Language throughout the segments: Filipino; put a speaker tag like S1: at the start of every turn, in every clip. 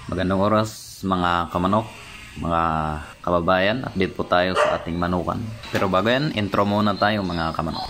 S1: Magandang oras mga kamanok, mga kababayan. Update po tayo sa ating manukan. Pero bago yan, intro muna tayo mga kamanok.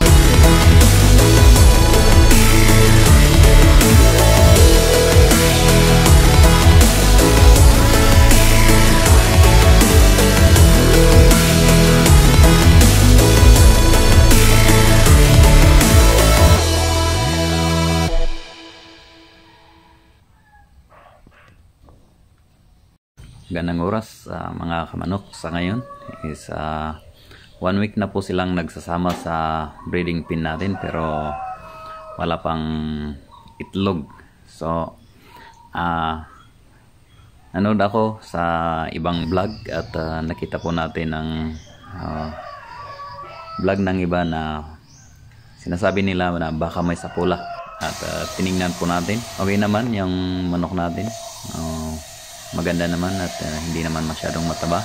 S1: Gandang oras mga kamanok. Sa ngayon is 1 week na po silang nagsasama sa breeding pen natin pero wala pang itlog. So nanood ako sa ibang vlog at nakita po natin ng vlog ng iba na sinasabi nila na baka may sapula at tiningnan po natin. Okay naman yung manok natin. Maganda naman at hindi naman masyadong mataba.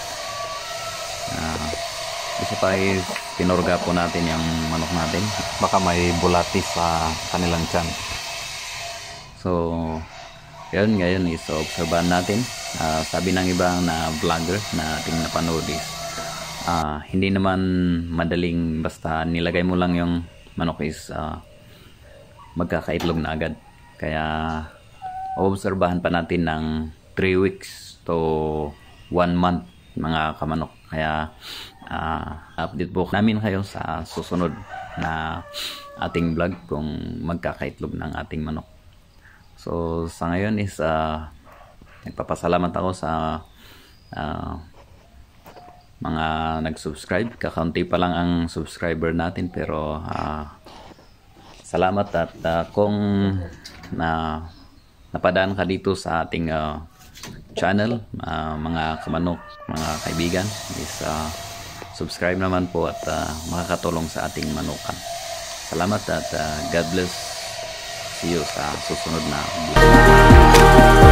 S1: Isa pa is pinurga po natin yung manok natin. Baka may bulatis sa kanilang tiyan. So, yun ngayon is obserbahan natin. Sabi ng iba na vlogger na ating napanood is hindi naman madaling basta nilagay mo lang yung manok is magkakaitlog na agad. Kaya obserbahan pa natin ng 3 weeks to 1 month mga kamanok. Kaya update po namin kayo sa susunod na ating vlog kung magkakaitlog ng ating manok. So sa ngayon is nagpapasalamat ako sa mga nag-subscribe. Kakaunti pa lang ang subscriber natin pero salamat at kung napadaan ka dito sa ating channel, mga kamanok, mga kaibigan, is subscribe naman po at makakatulong sa ating manukan. Salamat at God bless. See you sa susunod na video.